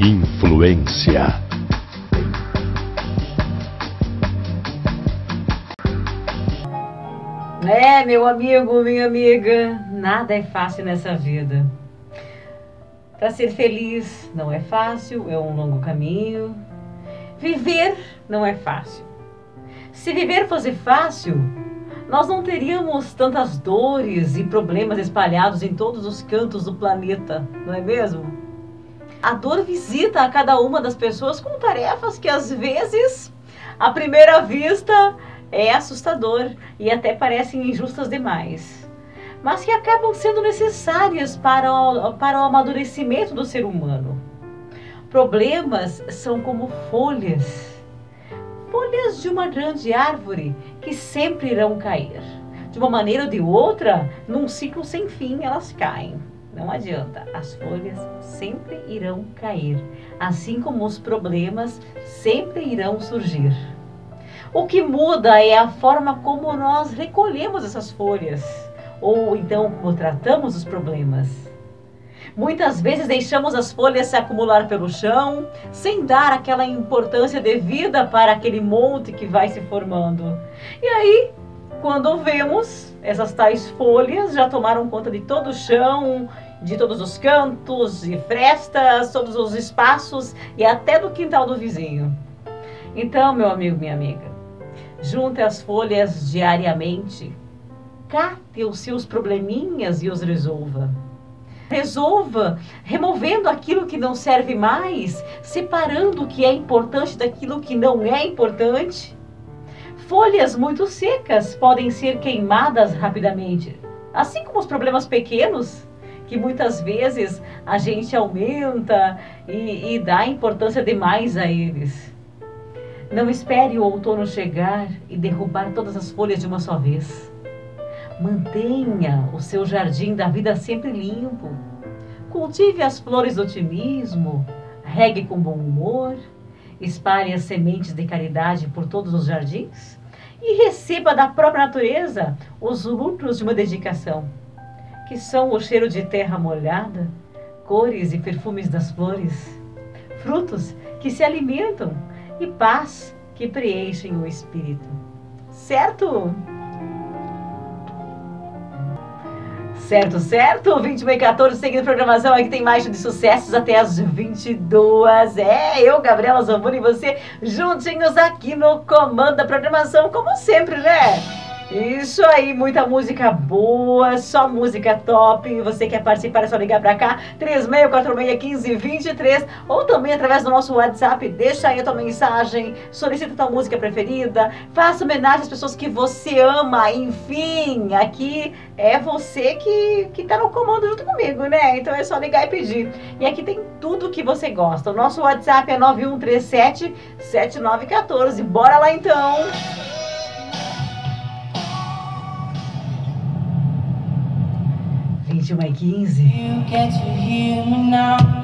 Influência. Meu amigo, minha amiga, nada é fácil nessa vida. Para ser feliz não é fácil, é um longo caminho. Viver não é fácil. Se viver fosse fácil, nós não teríamos tantas dores e problemas espalhados em todos os cantos do planeta, não é mesmo? A dor visita a cada uma das pessoas com tarefas que às vezes, à primeira vista, é assustador e até parecem injustas demais, mas que acabam sendo necessárias para o amadurecimento do ser humano. Problemas são como folhas de uma grande árvore que sempre irão cair. De uma maneira ou de outra, num ciclo sem fim, elas caem. Não adianta, as folhas sempre irão cair, assim como os problemas sempre irão surgir. O que muda é a forma como nós recolhemos essas folhas, ou então como tratamos os problemas. Muitas vezes deixamos as folhas se acumular pelo chão, sem dar aquela importância devida para aquele monte que vai se formando. E aí, quando vemos, essas tais folhas já tomaram conta de todo o chão, de todos os cantos e frestas, todos os espaços e até do quintal do vizinho. Então, meu amigo, minha amiga, junte as folhas diariamente, cate os seus probleminhas e os resolva. Resolva removendo aquilo que não serve mais, separando o que é importante daquilo que não é importante. Folhas muito secas podem ser queimadas rapidamente, assim como os problemas pequenos, que muitas vezes a gente aumenta e dá importância demais a eles. Não espere o outono chegar e derrubar todas as folhas de uma só vez. Mantenha o seu jardim da vida sempre limpo. Cultive as flores do otimismo, regue com bom humor, espalhe as sementes de caridade por todos os jardins e receba da própria natureza os frutos de uma dedicação, que são o cheiro de terra molhada, cores e perfumes das flores, frutos que se alimentam e paz que preenchem o espírito. Certo? Certo, 20h14, seguindo a programação, aqui tem mais de sucessos até as 22h. Eu, Gabriela Zamboni, e você juntinhos aqui no comando da programação, como sempre, né? Isso aí, muita música boa, só música top. Você quer participar, é só ligar pra cá, 36461523, ou também através do nosso WhatsApp. Deixa aí a tua mensagem, solicita a tua música preferida, faça homenagem às pessoas que você ama. Enfim, aqui é você que tá no comando junto comigo, né? Então é só ligar e pedir. E aqui tem tudo que você gosta. O nosso WhatsApp é 91377914. Bora lá então! 21h15.